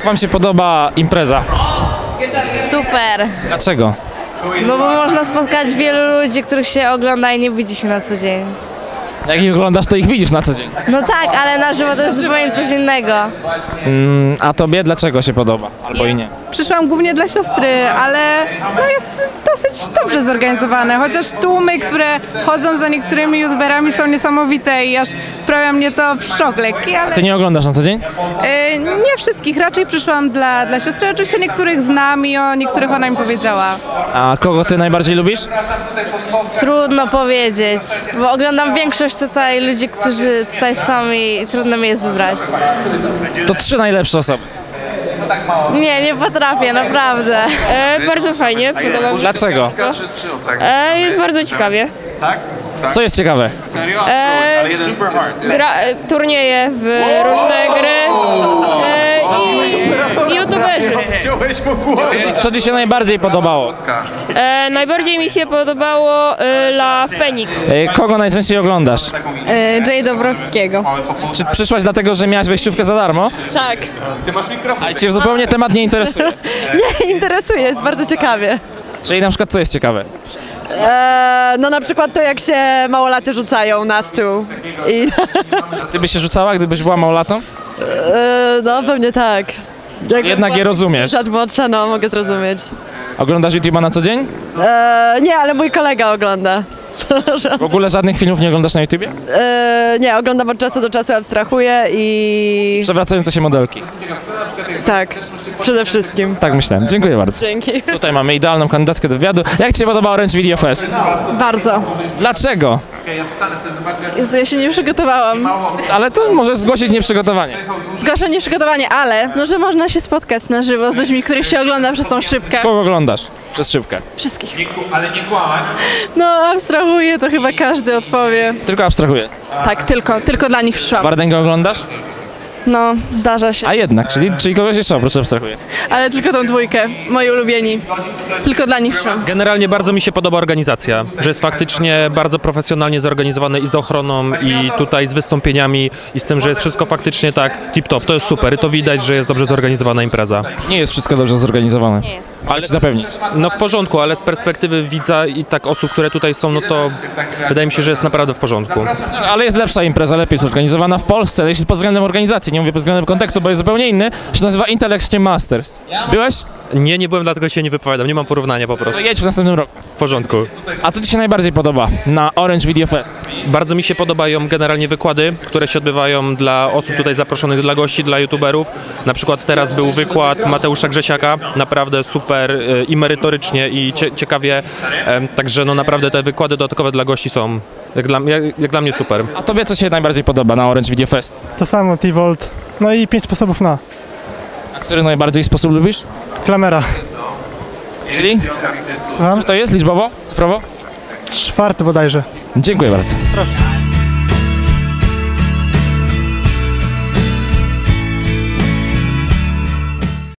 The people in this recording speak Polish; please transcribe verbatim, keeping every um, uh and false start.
Jak wam się podoba impreza? Super, Dlaczego? no bo można spotkać wielu ludzi, których się ogląda i nie widzi się na co dzień. Jak ich oglądasz, to ich widzisz na co dzień. No tak, ale na żywo to jest zupełnie coś innego. Mm, a tobie dlaczego się podoba? Albo i nie? Przyszłam głównie dla siostry, ale no jest dosyć dobrze zorganizowane, chociaż tłumy, które chodzą za niektórymi youtuberami są niesamowite i aż wprawia mnie to w szok lekki, ale Ty nie oglądasz na co dzień? yy, nie wszystkich, raczej przyszłam dla, dla siostry, oczywiście niektórych znam i o niektórych ona mi powiedziała. A kogo ty najbardziej lubisz? Trudno powiedzieć, bo oglądam większość tutaj ludzi, którzy tutaj są i trudno mi jest wybrać. To trzy najlepsze osoby. Nie, nie potrafię, naprawdę. E, bardzo fajnie, podoba mi się. Dlaczego? E, jest bardzo ciekawie. Co jest ciekawe? E, gra, e, turnieje w różne gry e, i youtuberzy. Co ci się najbardziej podobało? E, najbardziej mi się podobało e, La Phoenix. E, Kogo najczęściej oglądasz? Jay Dobrowskiego. Czy przyszłaś dlatego, że miałaś wejściówkę za darmo? Tak, A cię zupełnie temat nie interesuje? nie interesuje, jest bardzo ciekawie. Czyli na przykład co jest ciekawe? Eee, no na przykład to jak się małolaty rzucają na stół. I, Ty byś się rzucała, gdybyś była małolatą? eee, no pewnie tak. Jak Jednak je rozumiesz. Lat młodsza, no mogę zrozumieć. Oglądasz YouTube'a na co dzień? Eee, nie, ale mój kolega ogląda. W ogóle żadnych filmów nie oglądasz na YouTubie? Eee, nie, oglądam od czasu do czasu, abstrahuję i Przewracające się modelki. tak, przede wszystkim. Tak myślałem. Dziękuję bardzo. Dzięki. Tutaj mamy idealną kandydatkę do wywiadu. Jak ci się podoba Orange Video Fest? Bardzo. Dlaczego? Jezu, ja się nie przygotowałam. Ale to możesz zgłosić nieprzygotowanie. Zgłaszam nieprzygotowanie, ale no, że można się spotkać na żywo z ludźmi, których się ogląda przez tą szybkę. Kogo oglądasz przez szybkę? Wszystkich. Ale nie kłamać. No abstrahuję, to chyba każdy odpowie. Tylko abstrahuję. Tak, tylko, tylko dla nich przyszłam. Wardęgę oglądasz? No, zdarza się. A jednak, czyli, czyli kogoś jeszcze oprócz abstrahuję. Ale tylko tą dwójkę, moi ulubieni. Tylko dla nich przyszłam. Generalnie bardzo mi się podoba organizacja, że jest faktycznie bardzo profesjonalnie zorganizowane i z ochroną, i tutaj z wystąpieniami, i z tym, że jest wszystko faktycznie tak tip-top. To jest super i to widać, że jest dobrze zorganizowana impreza. Nie jest wszystko dobrze zorganizowane. Nie jest. Ale ci zapewnić. No w porządku, ale z perspektywy widza i tak osób, które tutaj są, no to wydaje mi się, że jest naprawdę w porządku. Ale jest lepsza impreza, lepiej zorganizowana w Polsce, jeśli pod względem organizacji, nie mówię pod względem kontekstu, bo jest zupełnie inny, się nazywa Intellect Masters. Byłeś? Nie, nie byłem, dlatego się nie wypowiadam, nie mam porównania po To prostu. jedź w następnym roku. W porządku. A co ci się najbardziej podoba na Orange Video Fest? Bardzo mi się podobają generalnie wykłady, które się odbywają dla osób tutaj zaproszonych, dla gości, dla youtuberów. Na przykład teraz był wykład Mateusza Grzesiaka, naprawdę super e, i merytorycznie i cie, ciekawie, e, także no naprawdę te wykłady dodatkowe dla gości są jak dla, jak, jak dla mnie super. A tobie co się najbardziej podoba na Orange Video Fest? To samo, T-Volt. No i pięć sposobów na. A który najbardziej sposób lubisz? Klamera. Czyli? Słucham? To jest liczbowo? Cyfrowo? Czwarty bodajże. Dziękuję bardzo. Proszę.